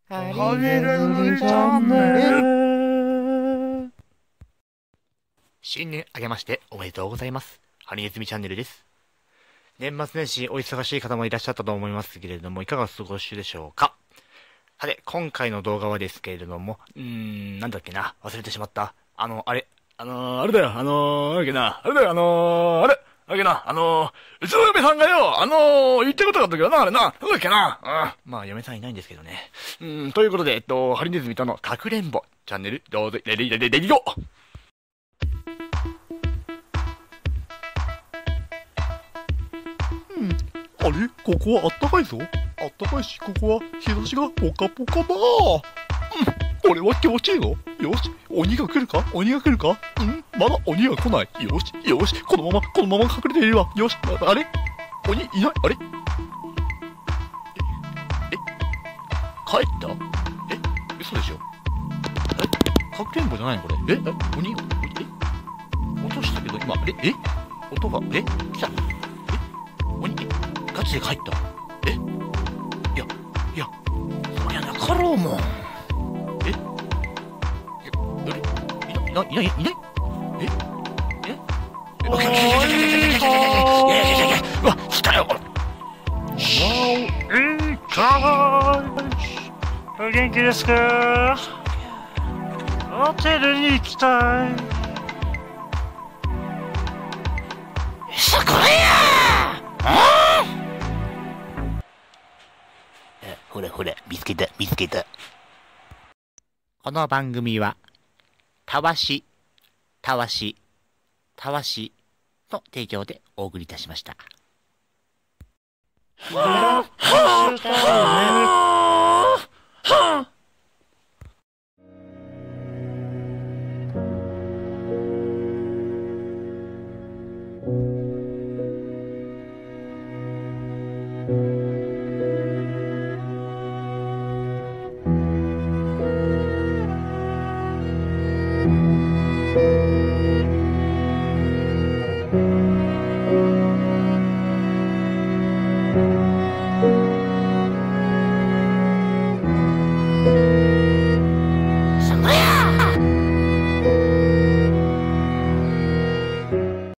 ハゲルチャンネル。 新年明けましておめでとうございます。ハリネズミチャンネルです。年末年始お忙しい方もいらっしゃったと思いますけれども、いかがお過ごしでしょうか。さて、今回の動画はですけれども、なんだっけな、忘れてしまった。あれだよ、なんだっけな、あれだよ、だけな、うちの嫁さんがよ、言ってことがあったけどな、あれな、なんだっけな、まあ、嫁さんいないんですけどね。ということで、ハリネズミとのかくれんぼ、チャンネル、どうぞ、レディゴー。 あれここはあったかいぞ。あったかいし、ここは日差しがポカポカだ。これは気持ちいいぞ。よし、鬼が来るかまだ鬼が来ない。よし、このまま隠れているわ。よし、あれ鬼いない。あれ帰った嘘でしょ。かくれんぼじゃないのこれ。鬼落としたけど今、音が、来た。鬼ガチで帰った。いや、そりゃなかろうもん。いないうわ、来たよ。 お元気ですか？ホテルに行きたい。 そこやほら、見つけた。この番組は、たわしの提供でお送りいたしました。 はぁ